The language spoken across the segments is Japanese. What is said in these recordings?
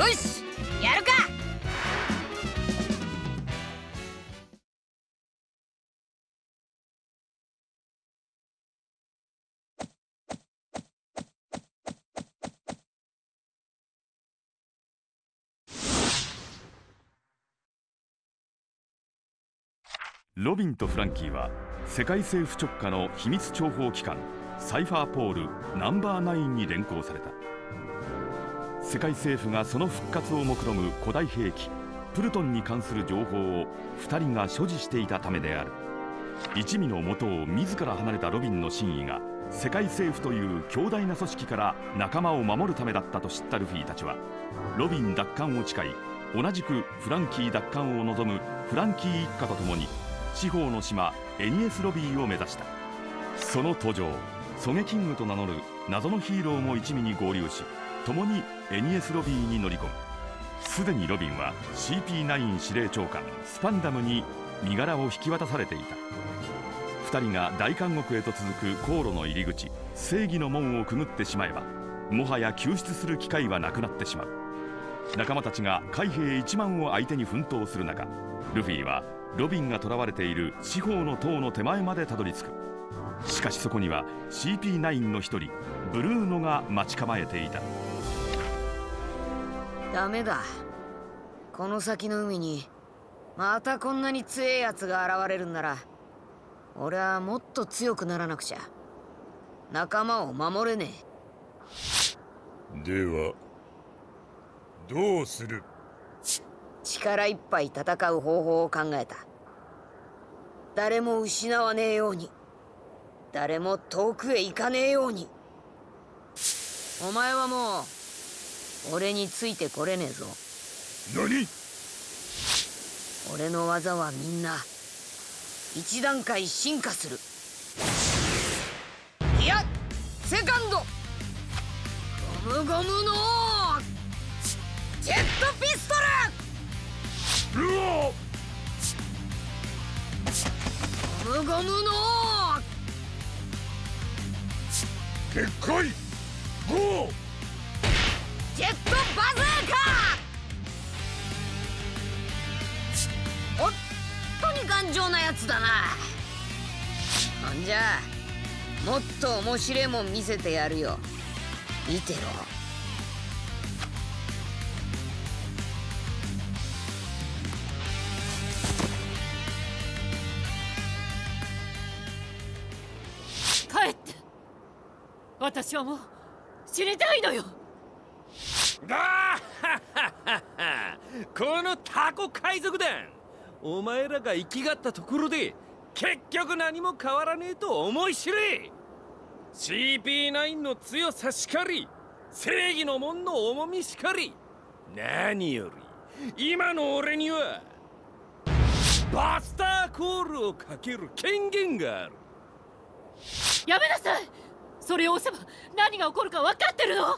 よし、やるか。 ロビンとフランキーは世界政府直下の秘密諜報機関サイファーポールナンバー9に連行された。世界政府がその復活を目論む古代兵器プルトンに関する情報を2人が所持していたためである。一味の元を自ら離れたロビンの真意が世界政府という強大な組織から仲間を守るためだったと知ったルフィたちは、ロビン奪還を誓い、同じくフランキー奪還を望むフランキー一家と共に四方の島エニエスロビーを目指した。その途上、ソゲキングと名乗る謎のヒーローも一味に合流し、共にエニエスロビーに乗り込む。すでにロビンは CP9 司令長官スパンダムに身柄を引き渡されていた。2人が大監獄へと続く航路の入り口正義の門をくぐってしまえば、もはや救出する機会はなくなってしまう。仲間たちが海兵1万を相手に奮闘する中、ルフィはロビンが囚われている四方の塔の手前までたどり着く。しかしそこには CP9 の一人ブルーノが待ち構えていた。 ダメだ。この先の海にまたこんなに強いやつが現れるんなら、俺はもっと強くならなくちゃ仲間を守れねえ。ではどうする？ 力いっぱい戦う方法を考えた。誰も失わねえように、誰も遠くへ行かねえように。お前はもう俺についてこれねえぞ。 何？ 俺の技はみんな一段階進化する。いや、セカンドゴムゴムのジェットピストル。 うわ！ ゴムゴムのでっかいゴー！ ジェットバズーカ。本当に頑丈なやつだな。ほんじゃもっと面白いもん見せてやるよ。見てろ。 帰って。私はもう死にたいのよ。 だこのタコ海賊団、お前らが生きがったところで結局何も変わらねえと思い知れ。 CP9 の強さしかり、正義の門の重みしかり、何より今の俺にはバスターコールをかける権限がある。 やめなさい。それを押せば何が起こるか分かってるの？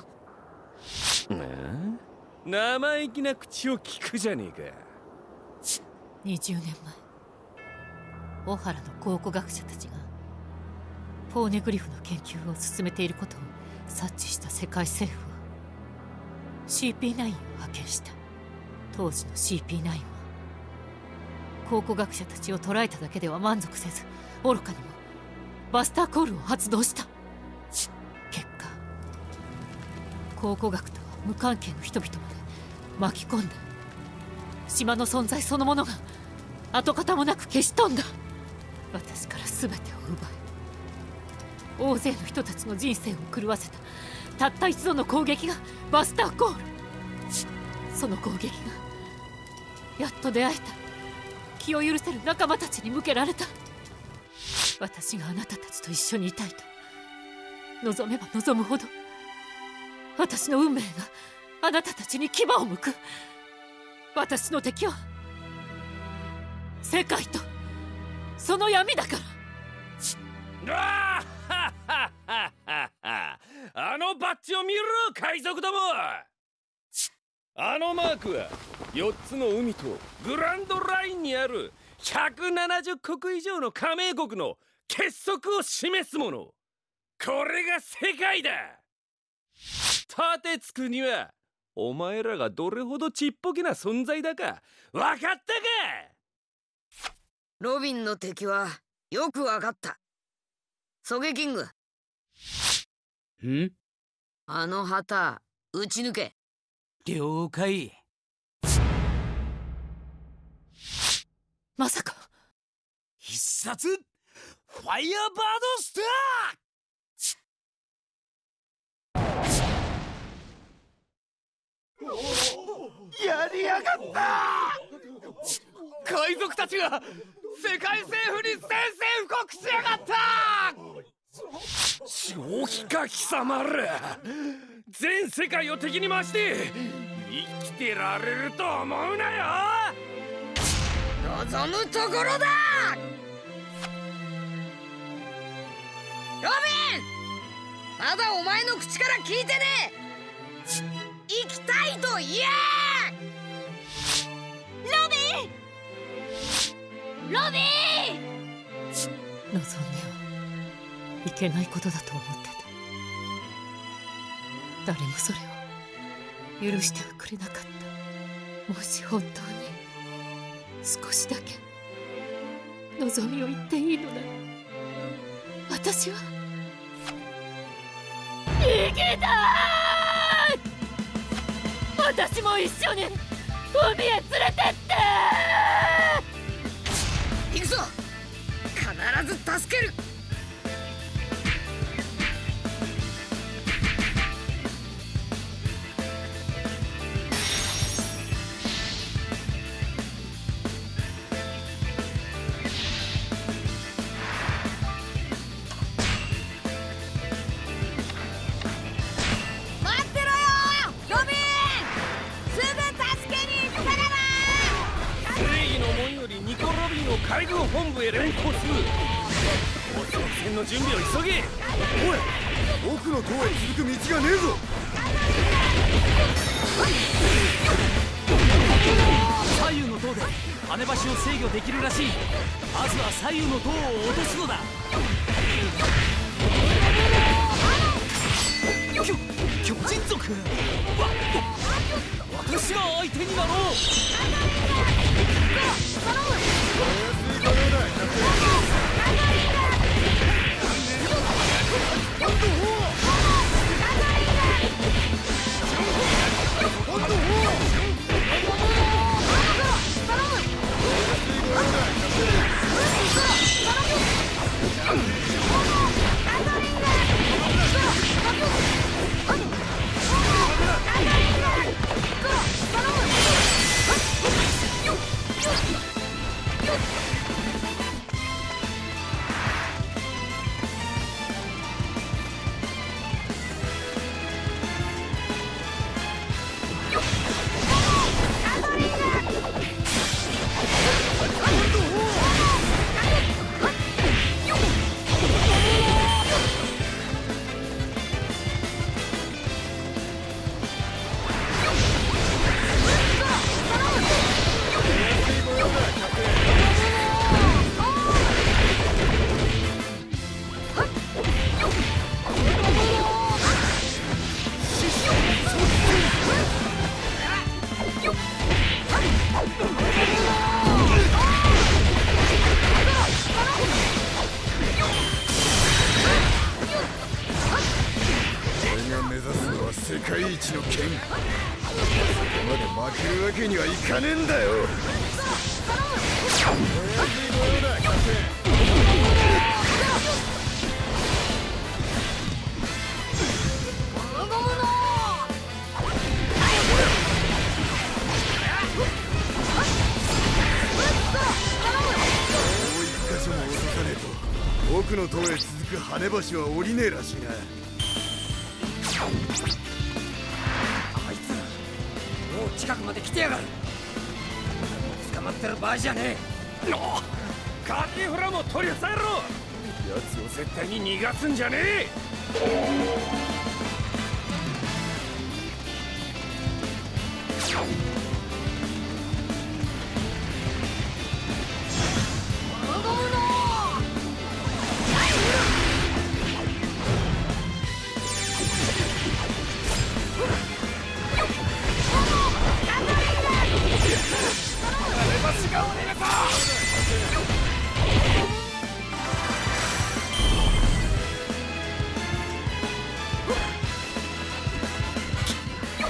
生意気な口を聞くじゃねえか。 20年前、オハラの考古学者たちがポーネグリフの研究を進めていることを察知した世界政府は CP9 を派遣した。当時の CP9 は考古学者たちを捕らえただけでは満足せず、愚かにもバスターコールを発動した。結果、考古学とは無関係の人々まで巻き込んだ。島の存在そのものが跡形もなく消し飛んだ。私から全てを奪い、大勢の人たちの人生を狂わせたたった一度の攻撃がバスターコール。その攻撃がやっと出会えた気を許せる仲間たちに向けられた。私があなたたちと一緒にいたいと望めば望むほど、私の運命があなたたちに牙を向く。私の敵は世界とその闇だから。 あのバッジを見ろ海賊ども。あのマークは4つの海とグランドラインにある170国以上の加盟国の結束を示すもの。これが世界だ。立てつくにはお前らがどれほどちっぽけな存在だか分かったか。 ロビンの敵はよく分かった。ソゲキング、あの旗撃ち抜け。 了解。 まさか必殺ファイヤーバードスター。やりやがった。 海賊たちが世界政府に宣戦布告しやがった。正気か貴様ら。全世界を敵に回して生きてられると思うなよ。 望むところだ。ロビン、まだお前の口から聞いてねえ。行きたいと言え。ロビン、ロビン。 望んではいけないことだと思ってた。誰もそれを許してはくれなかった。もし本当に少しだけ望みを言っていいのなら、私は生きたい。私も一緒に海へ連れてって行くぞ。必ず助ける。 海軍本部へ連行する。作戦の準備を急げ。 おい、奥の塔へ続く道がねえぞ。 左右の塔で跳ね橋を制御できるらしい。まずは左右の塔を落とすのだ。巨人族、私が相手になろう。 世界一の剣、そこまで負けるわけにはいかねえんだよ。奥の塔へ続く跳ね橋は降りねえらしいな。 あいつもう近くまで来てやがる。捕まってる場合じゃねえ。カキフラも取り押さえろ。奴を絶対に逃がすんじゃねえ。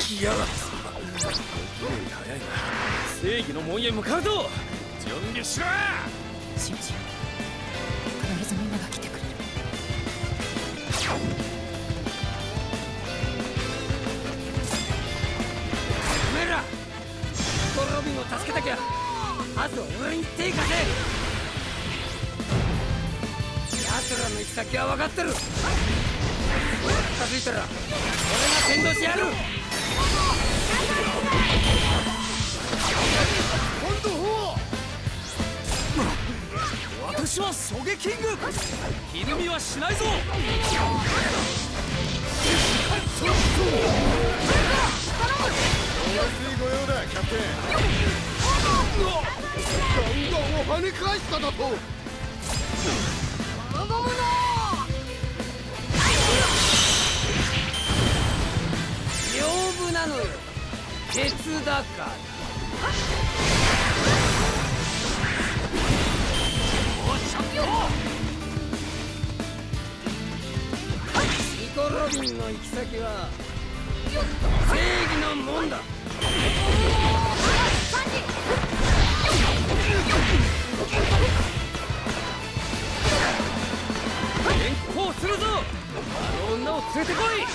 来やがった。早いな。正義の門へ向かうぞ。準備しろ。 信じよう。必ずみんなが来てくれる。 おめえらロビンを助けたきゃまず俺に手貸せ。奴らの行き先は分かってる。近づいたら俺が先導してやる。 今度私はソゲキング。ひるみはしないぞ。 お安いご用だキャプテン。ガンガンを跳ね返しただと。 丈夫なのよ、鉄だから。ニコ・ロビンの行き先は正義の門だ。 連行するぞ。あの女を連れてこい。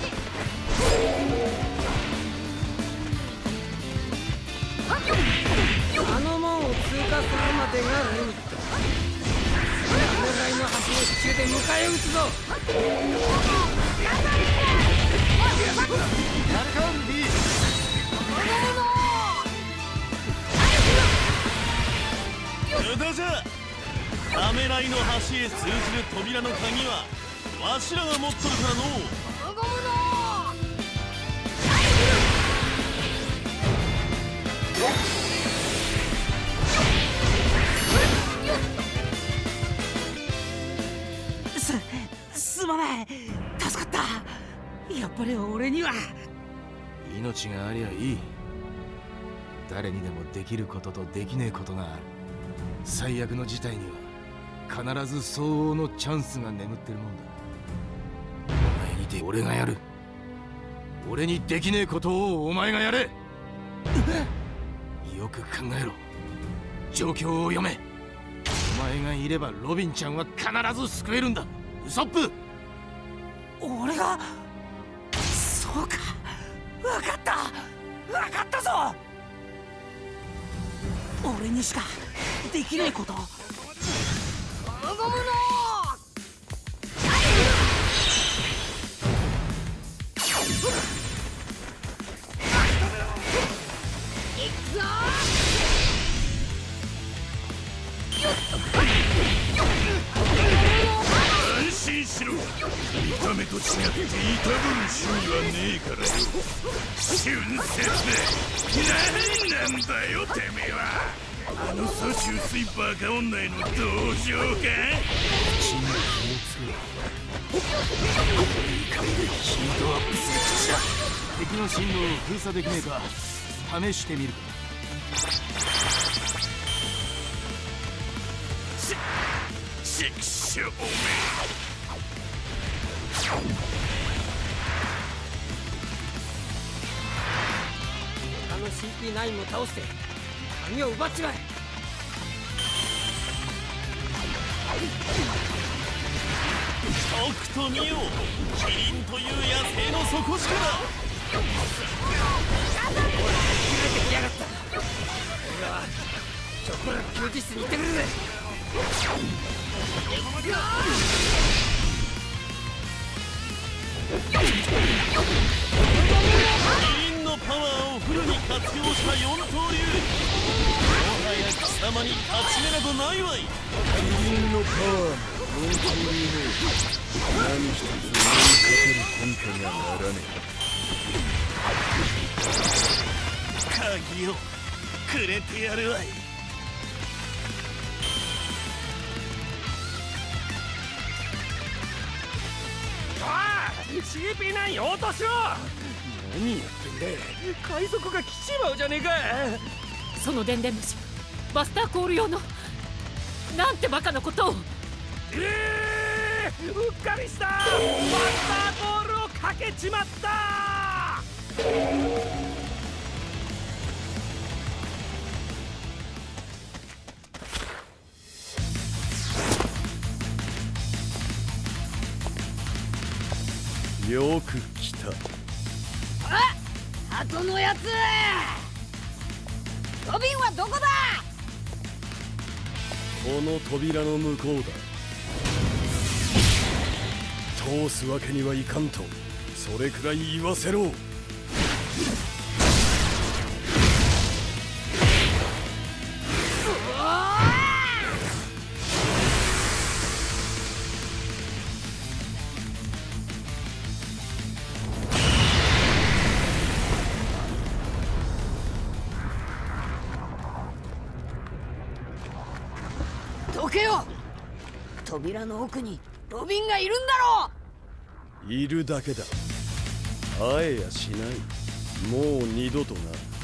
あの門を通過するまでがリミット。狙いの橋の支柱で迎え撃つぞ。 無駄じゃ。ためらいの橋へ通じる扉の鍵はわしらが持っとるからのう。 すまない。助かった。やっぱり俺には命がありゃいい。誰にでもできることとできねえことがある。最悪の事態には必ず相応のチャンスが眠ってるもんだ。お前にて俺がやる。俺にできねえことをお前がやれ。よく考えろ。状況を読め。お前がいればロビンちゃんは必ず救えるんだ。ウソップ。 俺が。そうか。分かったぞ。俺にしかできねえこと。 安心しろ。見た目と違って痛ぶる趣味はねえからよ。春節だ。何なんだよてめえは。あの幸薄いバカ女への同情か。 血に火をつけ。怒りでヒートアップする口だ。敵の進路を封鎖できねえか試してみるか。 ちくしょうめ。 他の CP9 も倒して鍵を奪っちまえ。 とくと見よ。キリンという野生の底力だ。 切れてきやがった。俺はチョコラ休日室に行ってくるぜ。 キリンのパワーをフルに活用した四刀流。もはや貴様に勝ち目などないわい。 キリンのパワーも四刀流も何一つ追いかける根拠にはならねえ。 鍵をくれてやるわい。 CP9 応答しろ。何やってんだ。海賊が来ちまうじゃねえか。 その電電虫バスターコール用のなんてバカなことを。 うっかりした。バスターコールをかけちまった。 よく来た。 鳩のやつ、ロビンはどこだ。 この扉の向こうだ。通すわけにはいかんと、それくらい言わせろ。 どけよ。扉の奥にロビンがいるんだろう。 いるだけだ。会えやしない。もう二度とな。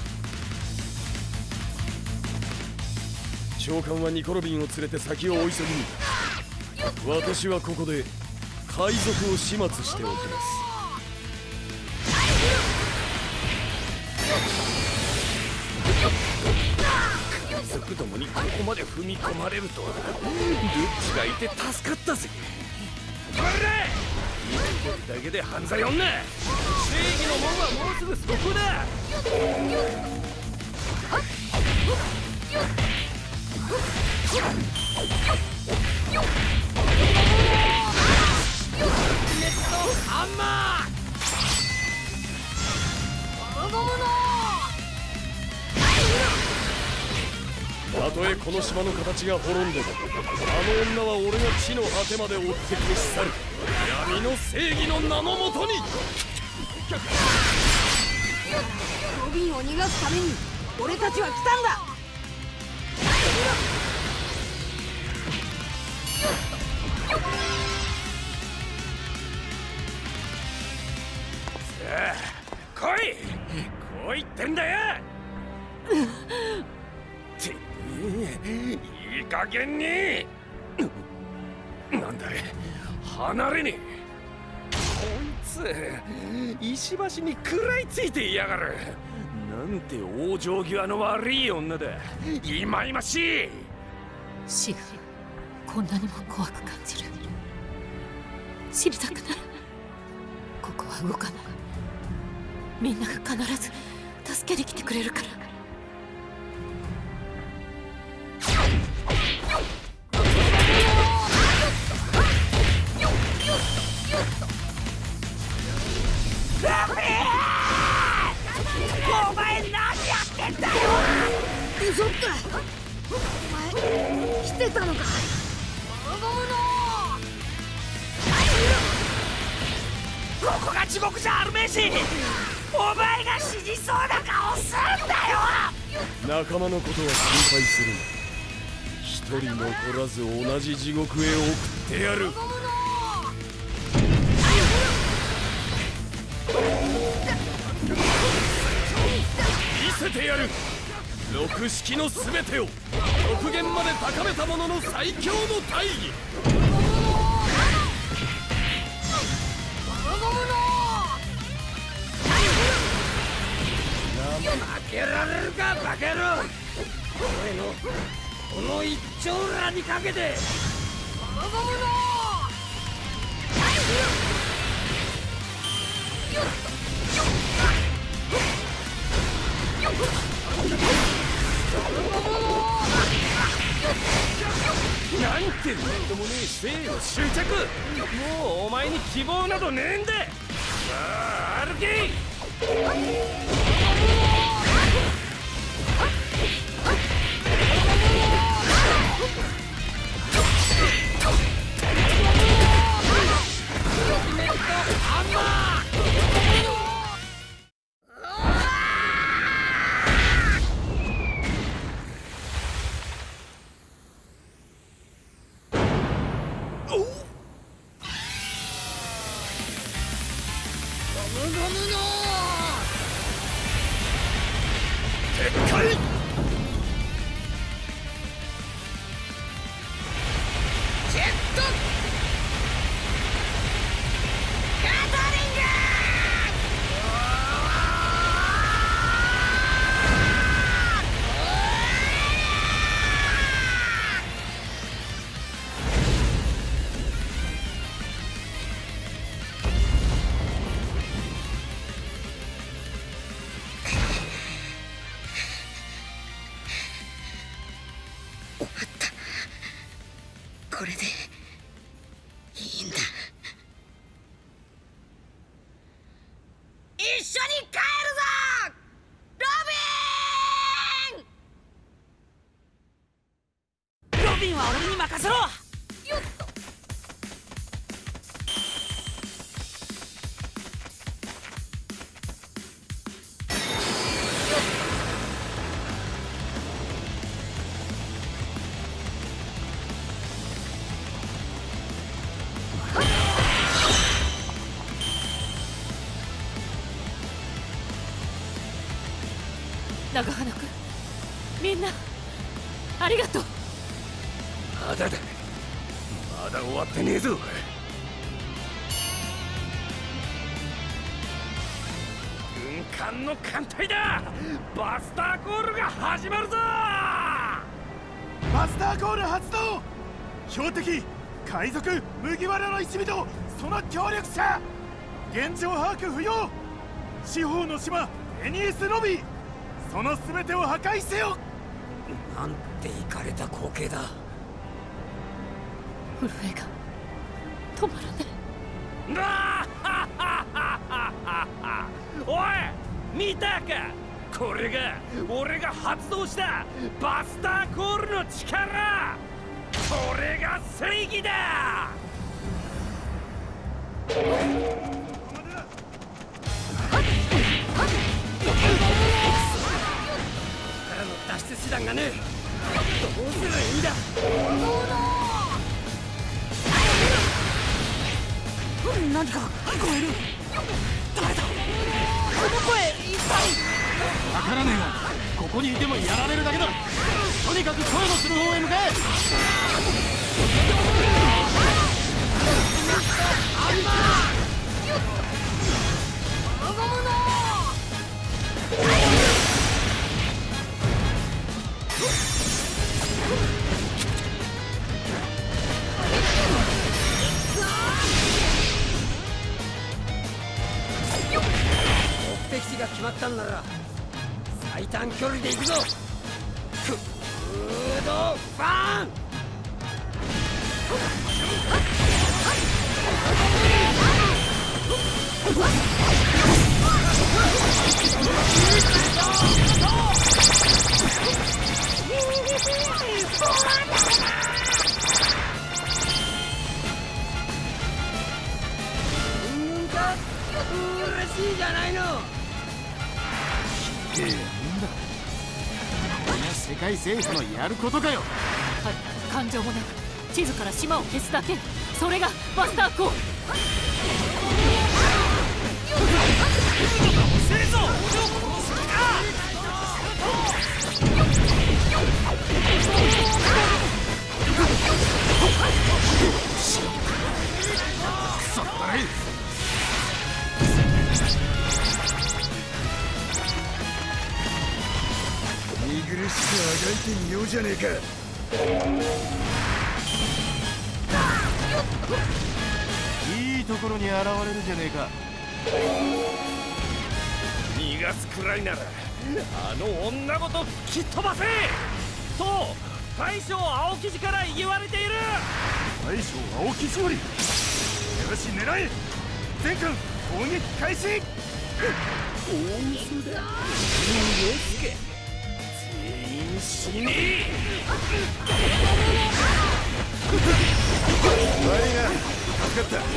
長官はニコ・ロビンを連れて先を追い急ぎに。私はここで海賊を始末しておきます。 海賊どもにここまで踏み込まれるとは。ルッチがいて助かったぜ。これだ。見てるだけで犯罪女。正義の門はもうすぐそこだ。ハンマー。 たとえこの島の形が滅んでも、あの女は俺が地の果てまで追って消し去る。闇の正義の名のもとに。 ロビンを逃がすために俺たちは来たんだ。 来い。こう言ってんだよ。っていい加減に。なんだい、離れねえ。こいつ石橋に食らいついていやがる。なんて往生際の悪い女だ。いまいましい。 死がこんなにも怖く感じる。知りたくない。ここは動かない。みんなが必ず助けに来てくれるから。 お前何やってんだよ。 そっか、お前来てたのか。 ここが地獄じゃあるめえし、お前が死にそうな顔すんだよ。 仲間のことは心配するな。一人残らず同じ地獄へ送ってやる。見せてやる。六式の全てを極限まで高めた者の最強の大義。 負けられるかバカ野郎。俺のこの一丁羅にかけて。なんてなんともねえ生の執着。もうお前に希望などねえんだ。さあ歩け。 これでいいんだ。一緒に帰るぞロビン。 ロビンは俺に任せろ。 よっと。 長花君、みんなありがとう。 まだ終わってねえぞ。軍艦の艦隊だ。バスターコールが始まるぞ。 バスターコール発動。標的海賊麦わらの一味とその協力者。現状把握不要。四方の島エニエスロビー、その全てを破壊せよ。 なんてイカれた光景だ。 震えが止まらない。 おい見たか。これが俺が発動したバスターコールの力。これが正義だ。脱出手段がねえ。どうすればいいんだ。 何か聞こえる。誰だこの声。一体わからねえが、ここにいてもやられるだけだ。とにかく声のする方へ向かえ。 目的地が決まったんなら最短距離で行くぞ。フードファン。嬉しいじゃないの。 なんだ、これが世界政府のやることかよ。 はい、感情もなく地図から島を消すだけ。それがバスターコール。 遅えぞ。 くそ悪い。 見苦しくあがいてみようじゃねえか。 いいところに現れるじゃねえか。 逃がすくらいならあの女ごと吹き飛ばせと大将青木寺から言われている。 大将青木勝利。よし狙え。全艦攻撃開始。 大嘘だ。洋介全員死ねえ。 悪いな、助かった。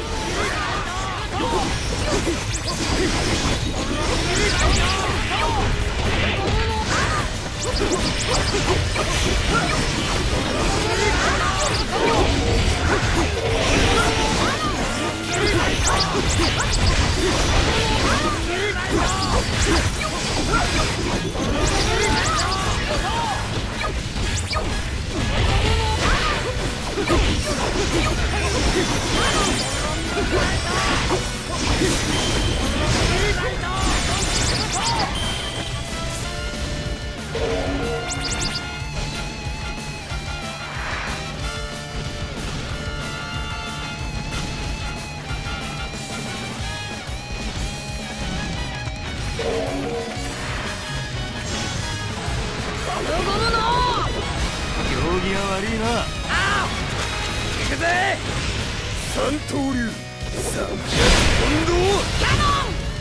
行儀が悪いな。 くぜ三刀流三百本堂キャノン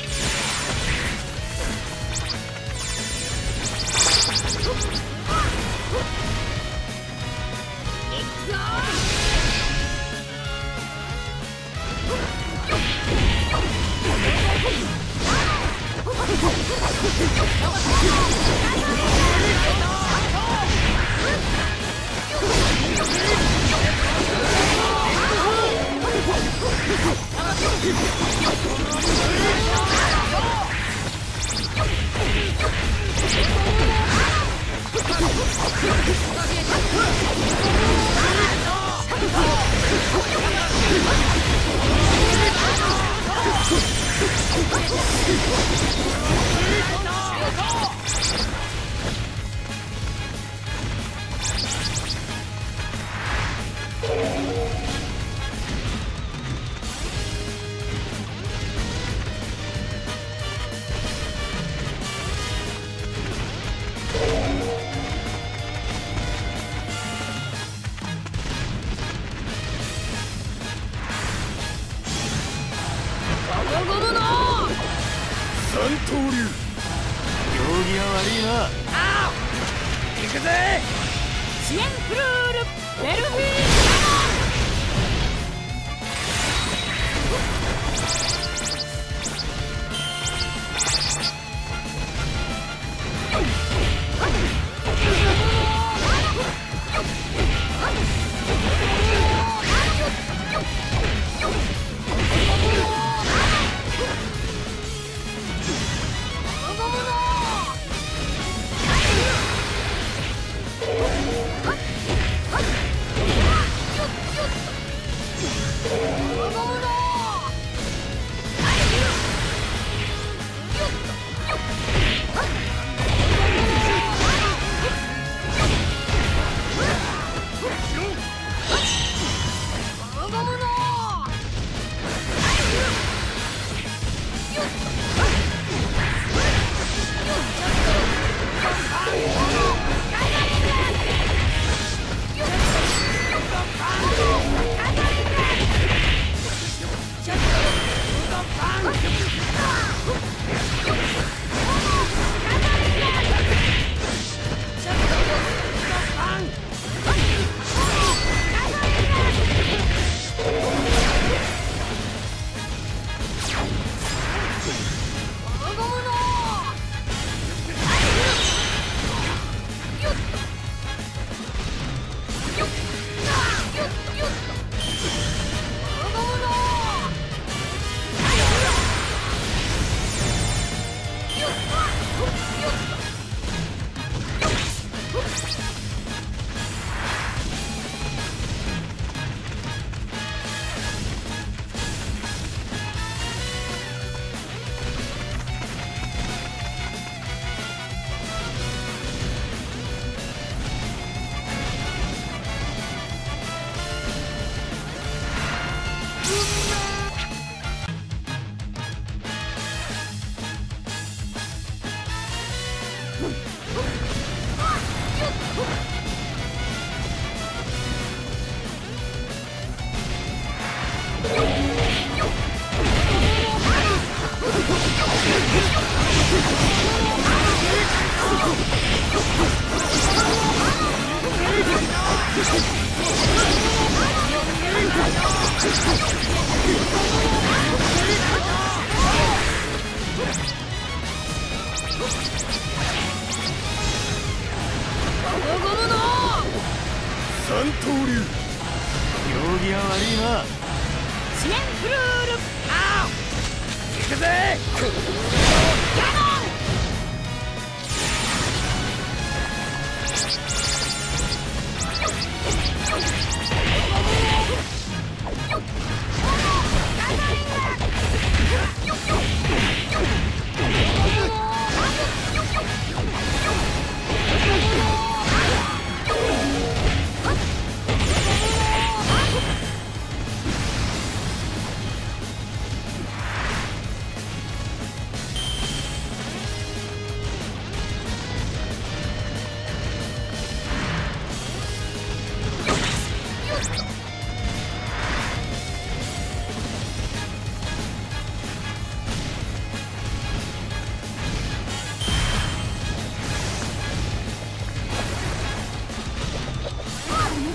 三刀流。行儀は悪いな。支援フルール。ああ。行くぜ。キャノン。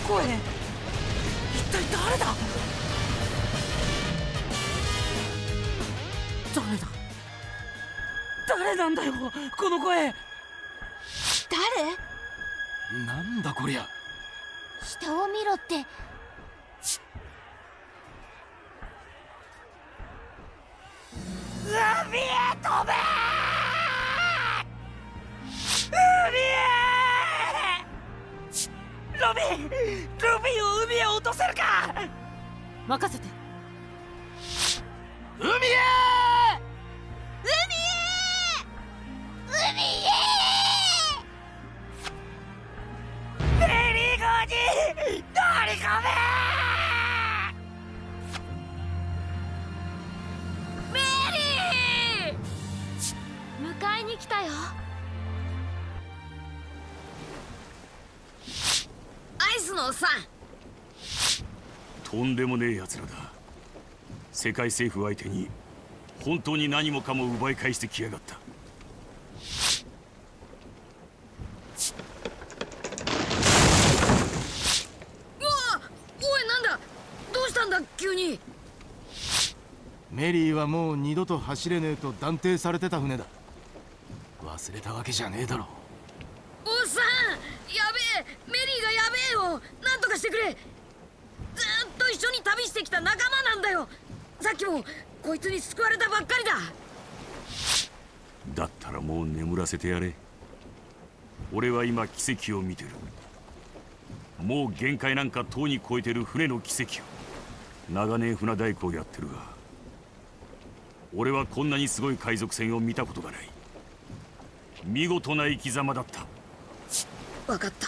声、一体誰だ？誰なんだよこの声。 誰？ なんだこりゃ。 下を見ろって。 海へ飛べ！海へ！ルビーを海へ落とせるか？ 任せて。 海へ！メリー号に乗り込め！ メリー！迎えに来たよ。 アイスのおっさん。 とんでもねえ奴らだ。世界政府相手に本当に何もかも奪い返してきやがった。 急に。 メリーはもう二度と走れねえと断定されてた船だ。忘れたわけじゃねえだろ。 おっさん、やべえ、メリーがやべえよ。なんとかしてくれ。ずーっと一緒に旅してきた仲間なんだよ。さっきもこいつに救われたばっかりだ。 だったらもう眠らせてやれ。俺は今奇跡を見てる。もう限界なんかとうに超えてる船の奇跡を。長年船大工をやってるが、俺はこんなにすごい海賊船を見たことがない。見事な生き様だった。 分かった。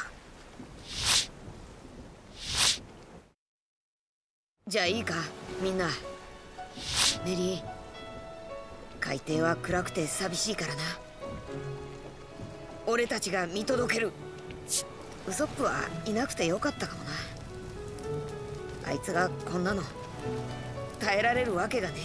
じゃあいいか、みんな。メリー、海底は暗くて寂しいからな。俺たちが見届ける。ウソップはいなくてよかったかもな。あいつがこんなの耐えられるわけがね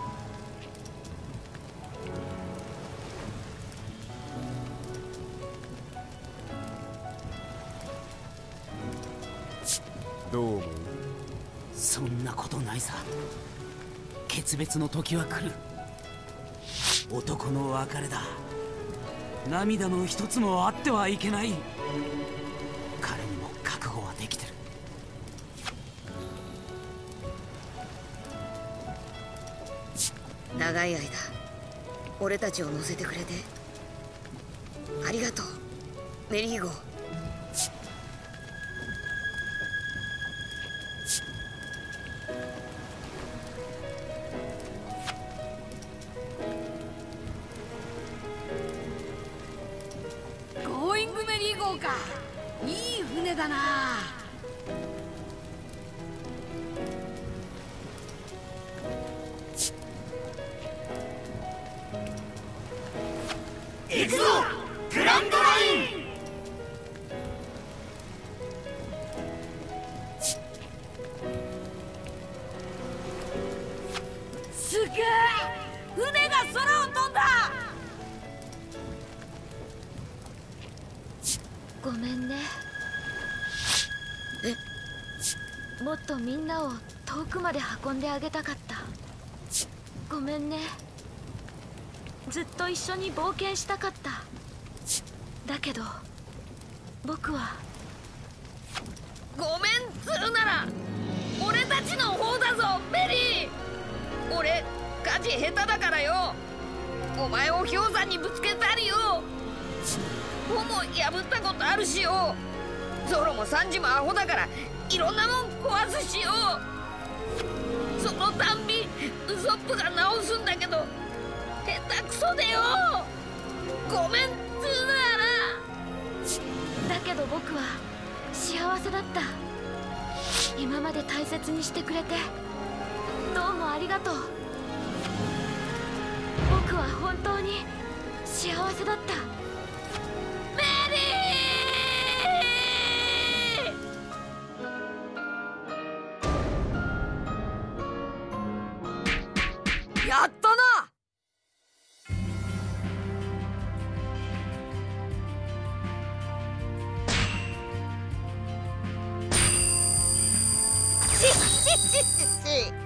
え。どう思う？そんなことないさ。決別の時は来る。男の別れだ。涙の一つもあってはいけない。彼にも覚悟はできてる。 長い間俺たちを乗せてくれてありがとう、メリー号。ゴーイングメリー号か。いい船だな。 行くぞグランドライン。 すげえ、船が空を飛んだ。 ごめんね。もっとみんなを遠くまで運んであげたかった。ごめんね。ずっと一緒に冒険したかった。だけど僕は。 ごめんつうなら俺たちの方だぞ、メリー。俺舵下手だからよ。お前を氷山にぶつけたりよ。帆も破ったことあるしよ。ゾロもサンジもアホだからいろんなもん壊すしよ。そのたんびウソップが直すんだけど下手くそでよ。ごめんつうなら。 だけど僕は幸せだった。今まで大切にしてくれてどうもありがとう。僕は本当に幸せだった。 メリー、やったな。 し